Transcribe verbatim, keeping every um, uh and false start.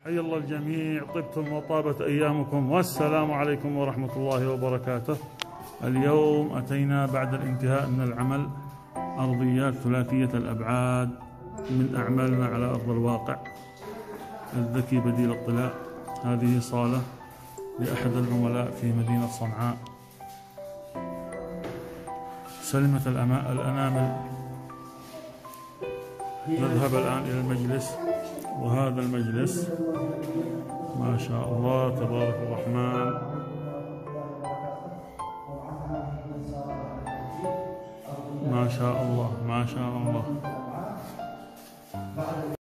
حيا الله الجميع، طبتم وطابت أيامكم، والسلام عليكم ورحمة الله وبركاته. اليوم أتينا بعد الانتهاء من العمل أرضيات ثلاثية الأبعاد من أعمالنا على أرض الواقع. الذكي بديل الطلاء. هذه صالة لأحد العملاء في مدينة صنعاء. سلمة الأنامل. نذهب الآن إلى المجلس، وهذا المجلس ما شاء الله تبارك الرحمن. ما شاء الله ما شاء الله.